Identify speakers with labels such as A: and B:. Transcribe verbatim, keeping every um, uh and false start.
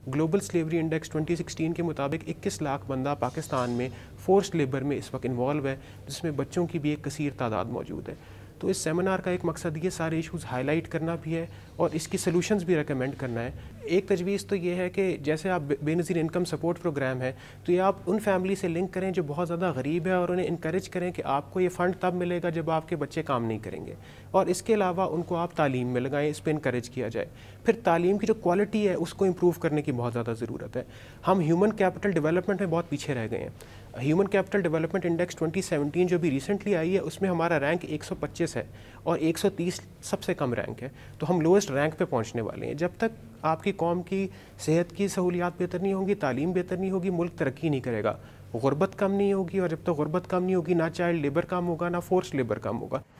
A: Global Slavery Index twenty sixteen کے مطابق اکیس لاکھ بندہ پاکستان میں فورسڈ لیبر میں اس وقت انوالو ہے، جس میں بچوں کی بھی ایک کثیر تعداد موجود ہے۔ تو اس سیمینار کا ایک مقصد یہ سارے ایشوز ہائی لائٹ کرنا بھی ہے اور اس کی سلوشنز بھی ریکمینڈ کرنا ہے۔ ایک تجویز تو یہ ہے کہ جیسے آپ بے نظیر انکم سپورٹ پروگرام ہے، تو یہ آپ ان فیملی سے لنک کریں جو بہت زیادہ غریب ہے اور انہیں انکریج کریں کہ آپ کو یہ فنڈ تب ملے گا جب آپ کے بچے کام نہیں کریں گے، اور اس کے علاوہ ان کو آپ تعلیم میں لگائیں، اس پہ انکریج کیا جائے۔ پھر تعلیم کی جو کوالٹی ہے اس کو امپروو کرنے کی بہت زیادہ ضرورت ہے۔ ہم ہیومن کیپٹل ڈیولپمنٹ میں بہت پیچھے رہ گئے ہیں۔ Human Capital Development Index twenty seventeen جو بھی ریسنٹلی آئی ہے، اس میں ہمارا رینک ایک سو پچیس ہے اور ایک سو تیس سب سے کم رینک ہے، تو ہم لوئسٹ رینک پہ پہنچنے والے ہیں۔ جب تک آپ کی قوم کی صحت کی سہولیات بہتر نہیں ہوں گی، تعلیم بہتر نہیں ہوگی، ملک ترقی نہیں کرے گا، غربت کم نہیں ہوگی، اور جب تک غربت کم نہیں ہوگی نہ چائلڈ لیبر کم ہوگا، نہ فورس لیبر کم ہوگا۔